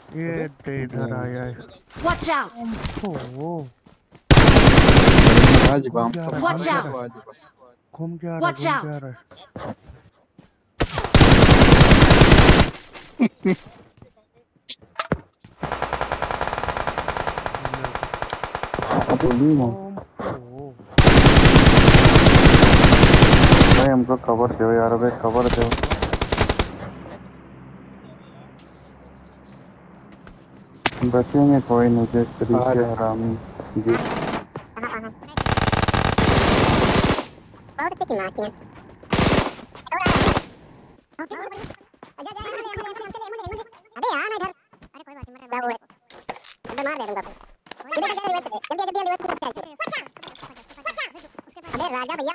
ये ते इधर आया है। Watch out! ओहो, आज घूम बम के आ तो रहा है, Watch घूम के आ रहा out! है, घूम के आ रहा है, Watch घूम के आ out! रहा है। गोली में ओहो, भाई हमको कवर दो यार, भाई कवर दो। बचेंगे कोई नहीं जिस तरीके हरामी जी। अबे राजा भैया